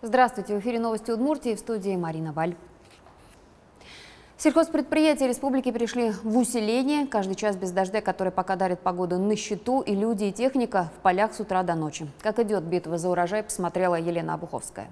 Здравствуйте, в эфире новости Удмуртии, в студии Марина Валь. Сельхозпредприятия республики перешли в усиление. Каждый час без дождя, который пока дарит погоду, на счету, и люди, и техника в полях с утра до ночи. Как идет битва за урожай, посмотрела Елена Обуховская.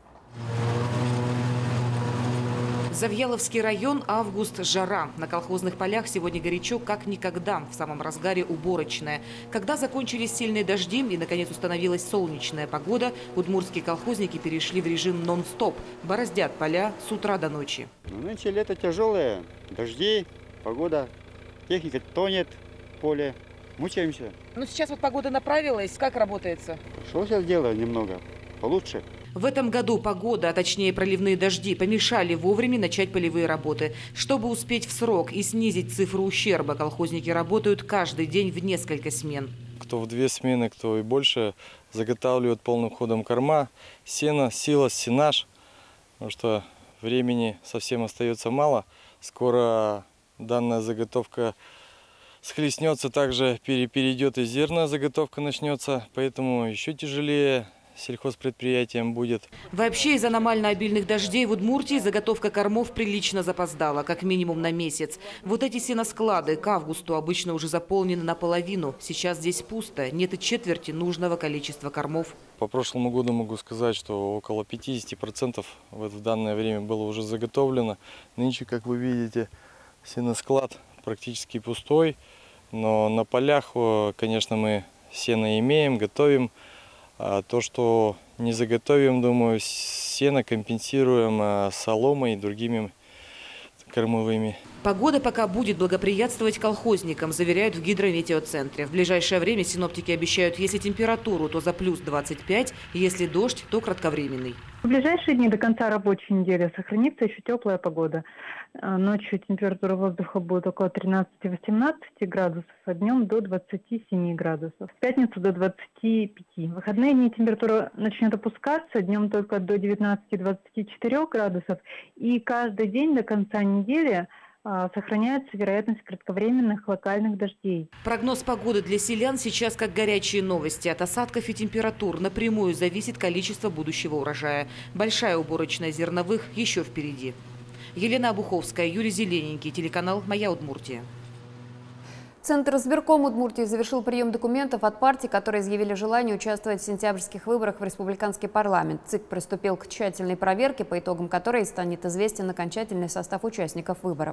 Завьяловский район, август, жара. На колхозных полях сегодня горячо, как никогда. В самом разгаре уборочная. Когда закончились сильные дожди и, наконец, установилась солнечная погода, удмуртские колхозники перешли в режим нон-стоп. Бороздят поля с утра до ночи. Нынче лето тяжелое. Дожди, погода. Техника тонет в поле. Мучаемся. Ну, сейчас вот погода направилась. Как работается? Что сейчас делаю немного? Получше. В этом году погода, а точнее проливные дожди, помешали вовремя начать полевые работы. Чтобы успеть в срок и снизить цифру ущерба, колхозники работают каждый день в несколько смен. Кто в 2 смены, кто и больше, заготавливают полным ходом корма, сено, силос, сенаж, потому что времени совсем остается мало. Скоро данная заготовка схлестнется, также перейдет и зерная заготовка начнется, поэтому еще тяжелее сельхозпредприятиям будет. Вообще из аномально обильных дождей в Удмуртии заготовка кормов прилично запоздала, как минимум на месяц. Вот эти сеносклады к августу обычно уже заполнены наполовину. Сейчас здесь пусто, нет и четверти нужного количества кормов. По прошлому году могу сказать, что около 50% в данное время было уже заготовлено. Нынче, как вы видите, сеносклад практически пустой, но на полях, конечно, мы сено имеем, готовим. А то, что не заготовим, думаю, сено компенсируем соломой и другими кормовыми. Погода пока будет благоприятствовать колхозникам, заверяют в гидрометеоцентре. В ближайшее время синоптики обещают, если температуру, то за плюс 25, если дождь, то кратковременный. В ближайшие дни до конца рабочей недели сохранится еще теплая погода. Ночью температура воздуха будет около 13-18 градусов, а днем до 27 градусов. В пятницу до 25. В выходные дни температура начнет опускаться, днем только до 19-24 градусов. И каждый день до конца недели сохраняется вероятность кратковременных локальных дождей. Прогноз погоды для селян сейчас как горячие новости. От осадков и температур напрямую зависит количество будущего урожая. Большая уборочная зерновых еще впереди. Елена Обуховская, Юрий Зелененький, телеканал «Моя Удмуртия». Центр избирком Удмуртии завершил прием документов от партий, которые изъявили желание участвовать в сентябрьских выборах в республиканский парламент. ЦИК приступил к тщательной проверке, по итогам которой станет известен окончательный состав участников выборов.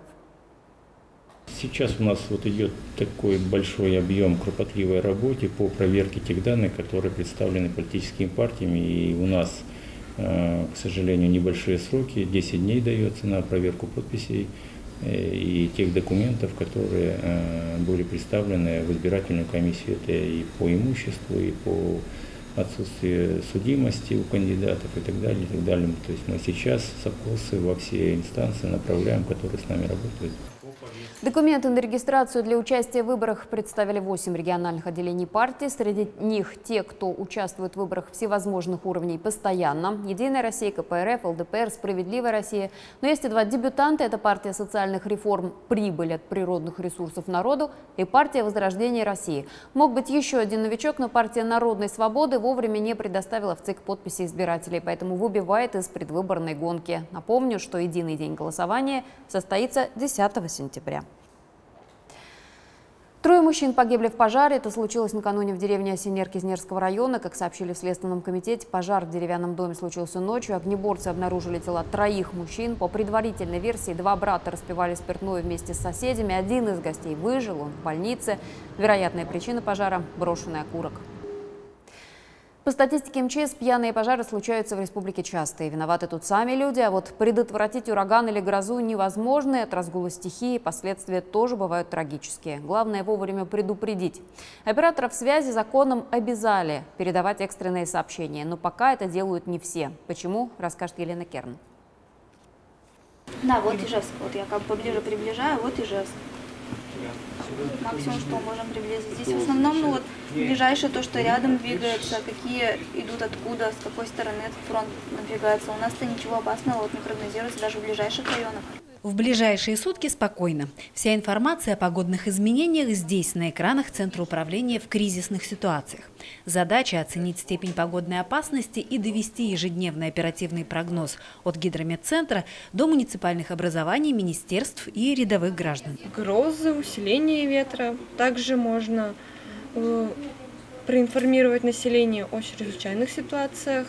Сейчас у нас идет такой большой объем кропотливой работы по проверке тех данных, которые представлены политическими партиями. И у нас, к сожалению, небольшие сроки, 10 дней дается на проверку подписей и тех документов, которые были представлены в избирательную комиссию. Это и по имуществу, и по отсутствию судимости у кандидатов и так далее, и так далее. То есть мы сейчас запросы во все инстанции направляем, которые с нами работают. Документы на регистрацию для участия в выборах представили 8 региональных отделений партии. Среди них те, кто участвует в выборах всевозможных уровней постоянно. Единая Россия, КПРФ, ЛДПР, Справедливая Россия. Но есть и 2 дебютанта. Это партия социальных реформ «Прибыль от природных ресурсов народу» и партия Возрождение России. Мог быть еще один новичок, но партия Народной Свободы вовремя не предоставила в ЦИК подписи избирателей, поэтому выбивает из предвыборной гонки. Напомню, что единый день голосования состоится 10 сентября. 3 мужчин погибли в пожаре. Это случилось накануне в деревне Осинер Кизнерского района. Как сообщили в Следственном комитете, пожар в деревянном доме случился ночью. Огнеборцы обнаружили тела 3 мужчин. По предварительной версии, 2 брата распивали спиртное вместе с соседями. Один из гостей выжил, он в больнице. Вероятная причина пожара – брошенный окурок. По статистике МЧС, пьяные пожары случаются в республике часто. И виноваты тут сами люди. А вот предотвратить ураган или грозу невозможно. От разгула стихии последствия тоже бывают трагические. Главное вовремя предупредить. Операторов связи законом обязали передавать экстренные сообщения. Но пока это делают не все. Почему, расскажет Елена Керн. Да, вот Ижевск. Вот я как поближе приближаю, вот Ижевск. Максимум, что можем приблизить. Здесь в основном ближайшее то, что рядом двигается, какие идут откуда, с какой стороны этот фронт надвигается. У нас-то ничего опасного не прогнозируется даже в ближайших районах. В ближайшие сутки спокойно. Вся информация о погодных изменениях здесь, на экранах Центра управления в кризисных ситуациях. Задача – оценить степень погодной опасности и довести ежедневный оперативный прогноз от гидрометцентра до муниципальных образований, министерств и рядовых граждан. Грозы, усиление ветра. Также можно проинформировать население о чрезвычайных ситуациях,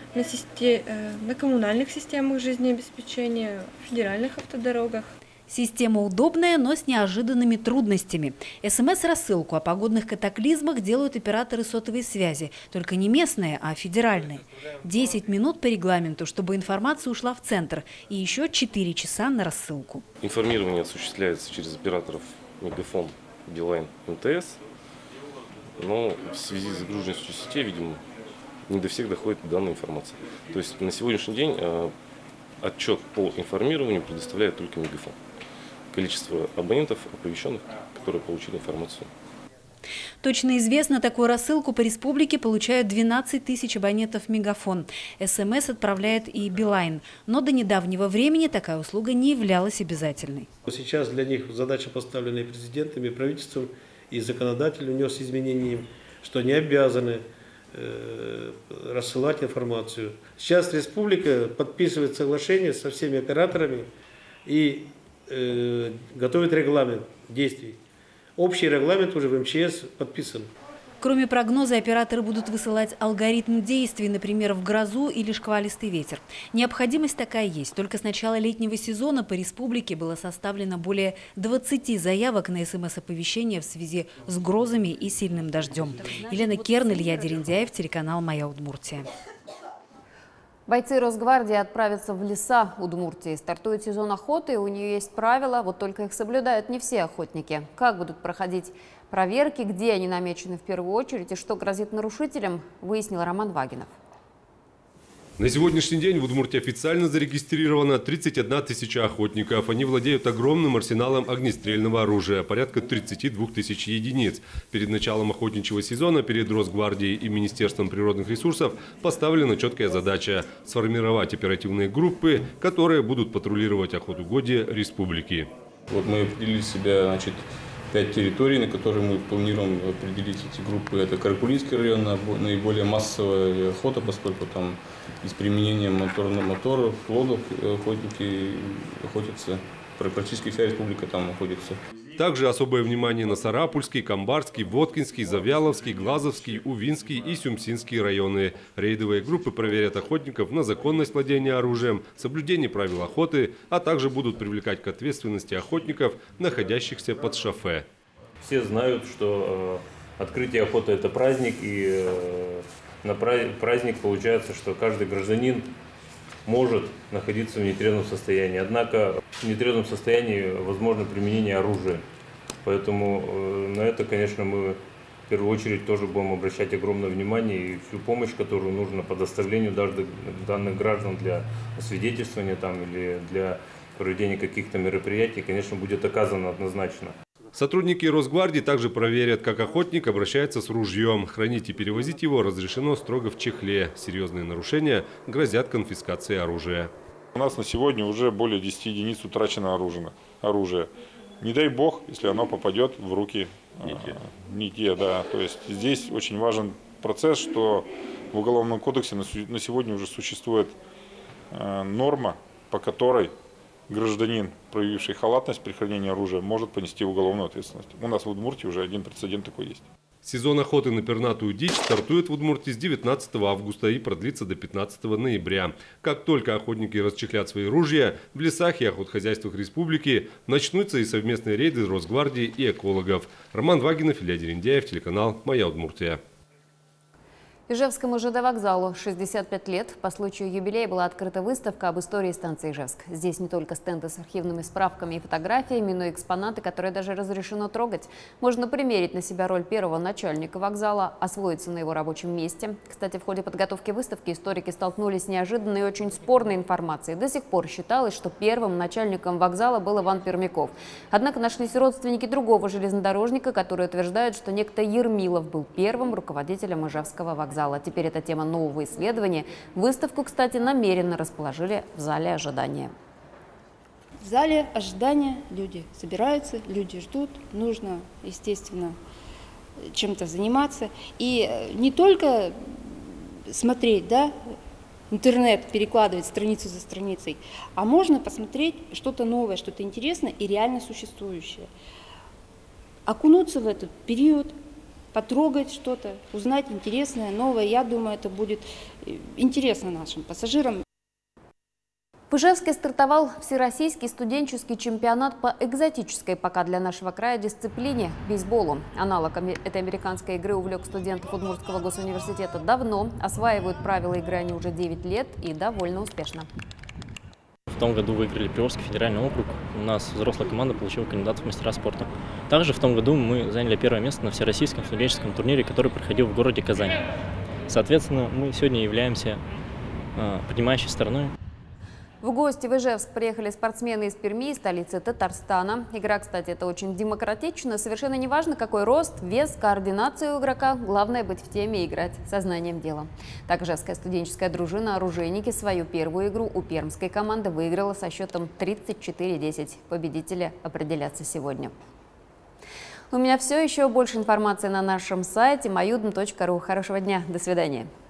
на коммунальных системах жизнеобеспечения, федеральных автодорогах. Система удобная, но с неожиданными трудностями. СМС-рассылку о погодных катаклизмах делают операторы сотовой связи. Только не местные, а федеральные. 10 минут по регламенту, чтобы информация ушла в центр. И еще 4 часа на рассылку. Информирование осуществляется через операторов Мегафон, Билайн, МТС. Но в связи с загруженностью сетей, видимо, не до всех доходит данная информация. То есть на сегодняшний день отчет по информированию предоставляет только Мегафон. Количество абонентов, оповещенных, которые получили информацию. Точно известно, такую рассылку по республике получают 12 тысяч абонентов Мегафон. СМС отправляет и Билайн. Но до недавнего времени такая услуга не являлась обязательной. Сейчас для них задача, поставленная президентом и правительством, и законодатель внес изменения, что они обязаны рассылать информацию. Сейчас республика подписывает соглашение со всеми операторами и готовит регламент действий. Общий регламент уже в МЧС подписан. Кроме прогноза, операторы будут высылать алгоритм действий, например, в грозу или шквалистый ветер. Необходимость такая есть. Только с начала летнего сезона по республике было составлено более 20 заявок на СМС-оповещение в связи с грозами и сильным дождем. Елена Керн, Илья Дерендяев, телеканал «Моя Удмуртия». Бойцы Росгвардии отправятся в леса Удмуртии. Стартует сезон охоты, у нее есть правила, вот только их соблюдают не все охотники. Как будут проходить проверки, где они намечены в первую очередь и что грозит нарушителям, выяснил Роман Вагинов. На сегодняшний день в Удмуртии официально зарегистрировано 31 тысяча охотников. Они владеют огромным арсеналом огнестрельного оружия, порядка 32 тысяч единиц. Перед началом охотничьего сезона перед Росгвардией и Министерством природных ресурсов поставлена четкая задача – сформировать оперативные группы, которые будут патрулировать охотугодья республики. Вот мы определили себя, 5 территорий, на которые мы планируем определить эти группы. Это Каракулинский район, наиболее массовая охота, поскольку там с применением моторов, лодок охотники охотятся. Практически вся республика там находится. Также особое внимание на Сарапульский, Камбарский, Воткинский, Завьяловский, Глазовский, Увинский и Сюмсинский районы. Рейдовые группы проверят охотников на законность владения оружием, соблюдение правил охоты, а также будут привлекать к ответственности охотников, находящихся под шофе. Все знают, что открытие охоты – это праздник, и на праздник получается, что каждый гражданин может находиться в нетрезвом состоянии. Однако в нетрезвом состоянии возможно применение оружия. Поэтому на это, конечно, мы в первую очередь тоже будем обращать огромное внимание и всю помощь, которую нужно по доставлению данных граждан для освидетельствования или для проведения каких-то мероприятий, конечно, будет оказано однозначно. Сотрудники Росгвардии также проверят, как охотник обращается с ружьем. Хранить и перевозить его разрешено строго в чехле. Серьезные нарушения грозят конфискацией оружия. У нас на сегодня уже более 10 единиц утрачено оружие. Не дай бог, если оно попадет в руки не те. Да. То есть здесь очень важен процесс, что в Уголовном кодексе на сегодня уже существует норма, по которой гражданин, проявивший халатность при хранении оружия, может понести уголовную ответственность. У нас в Удмуртии уже один прецедент такой есть. Сезон охоты на пернатую дичь стартует в Удмуртии с 19 августа и продлится до 15 ноября. Как только охотники расчехлят свои ружья, в лесах и охотхозяйствах республики начнутся и совместные рейды Росгвардии и экологов. Роман Вагинов, Илья Дерендяев, телеканал «Моя Удмуртия». Ижевскому ЖД вокзалу 65 лет. По случаю юбилея была открыта выставка об истории станции Ижевск. Здесь не только стенды с архивными справками и фотографиями, но и экспонаты, которые даже разрешено трогать. Можно примерить на себя роль первого начальника вокзала, освоиться на его рабочем месте. Кстати, в ходе подготовки выставки историки столкнулись с неожиданной и очень спорной информацией. До сих пор считалось, что первым начальником вокзала был Иван Пермяков. Однако нашлись родственники другого железнодорожника, которые утверждают, что некто Ермилов был первым руководителем Ижевского вокзала. Теперь это тема нового исследования. Выставку, кстати, намеренно расположили в зале ожидания. В зале ожидания, люди собираются, люди ждут, нужно, естественно, чем-то заниматься. И не только смотреть, да, интернет, перекладывать страницу за страницей, а можно посмотреть что-то новое, что-то интересное и реально существующее. Окунуться в этот период, потрогать что-то, узнать интересное, новое. Я думаю, это будет интересно нашим пассажирам. В Ижевске стартовал всероссийский студенческий чемпионат по экзотической пока для нашего края дисциплине – бейсболу. Аналог этой американской игры увлек студентов Удмуртского госуниверситета давно. Осваивают правила игры они уже 9 лет и довольно успешно. В том году выиграли Приволжский федеральный округ. У нас взрослая команда получила кандидатов в мастера спорта. Также в том году мы заняли первое место на всероссийском студенческом турнире, который проходил в городе Казань. Соответственно, мы сегодня являемся принимающей стороной. В гости в Ижевск приехали спортсмены из Перми, столицы Татарстана. Игра, кстати, это очень демократично. Совершенно не важно, какой рост, вес, координация у игрока. Главное быть в теме и играть сознанием дела. Так, ижевская студенческая дружина «Оружейники» свою первую игру у пермской команды выиграла со счетом 34-10. Победители определятся сегодня. У меня все. Еще больше информации на нашем сайте mayudm.ru. Хорошего дня. До свидания.